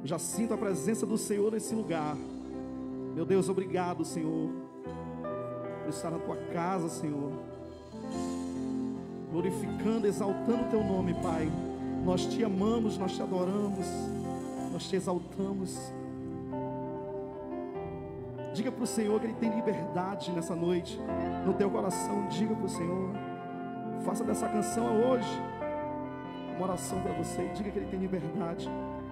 Já sinto a presença do Senhor nesse lugar. Meu Deus, obrigado, Senhor, por estar na tua casa, Senhor, glorificando, exaltando o teu nome, Pai. Nós te amamos, nós te adoramos, nós te exaltamos. Diga para o Senhor que Ele tem liberdade nessa noite no teu coração. Diga para o Senhor, faça dessa canção hoje uma oração para você. Diga que Ele tem liberdade.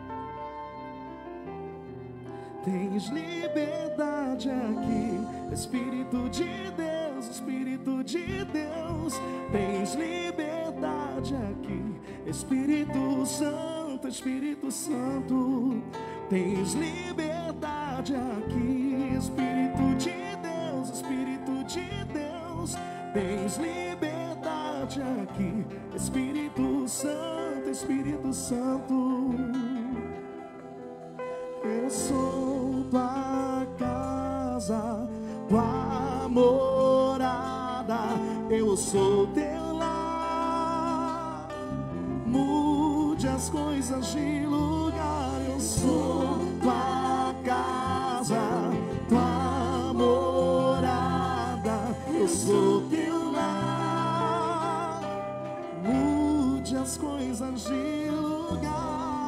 Tens liberdade aqui, Espírito de Deus, Espírito de Deus. Tens liberdade aqui, Espírito Santo, Espírito Santo. Tens liberdade aqui, Espírito de Deus, Espírito de Deus. Tens liberdade aqui, Espírito Santo, Espírito Santo. Eu sou tua casa, tua morada, eu sou teu lar. Mude as coisas de lugar. Eu sou tua casa, tua morada, eu sou teu lar. Mude as coisas de lugar.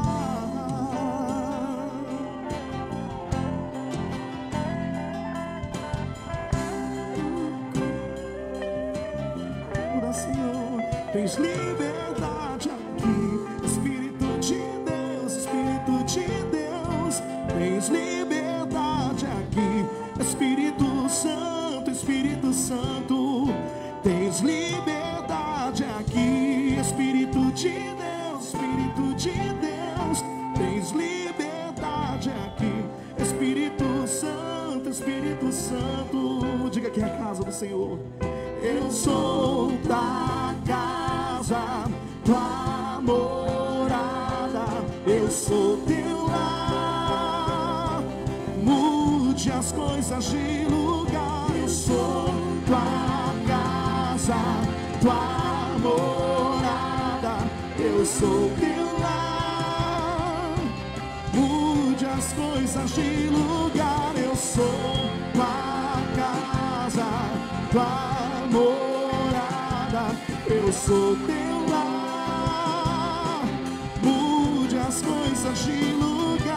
Tens liberdade aqui, Espírito de Deus, Espírito de Deus. Tens liberdade aqui, Espírito Santo, Espírito Santo. Tens liberdade aqui, Espírito de Deus, Espírito de Deus. Tens liberdade aqui, Espírito Santo, Espírito Santo. Diga que é a casa do Senhor. Eu sou da casa, tua morada, eu sou teu lar. Mude as coisas de lugar. Eu sou tua casa, tua morada, eu sou teu lar. Mude as coisas de lugar. Eu sou tua casa, tua morada, eu sou teu lar. Mude as coisas de lugar.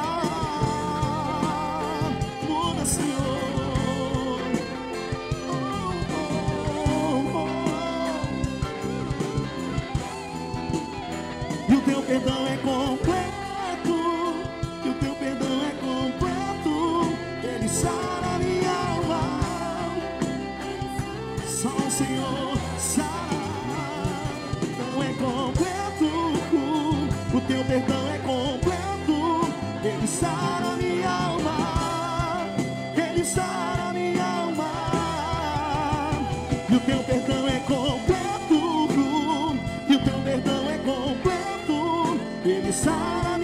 Muda, Senhor. E o teu perdão é completo, e o teu perdão é completo. Ele sara minha alma. Só o Senhor sara. Não é completo, o teu perdão é completo. Ele sara minha alma, Ele sara minha alma. E o teu perdão é completo, e o teu perdão é completo. Ele sara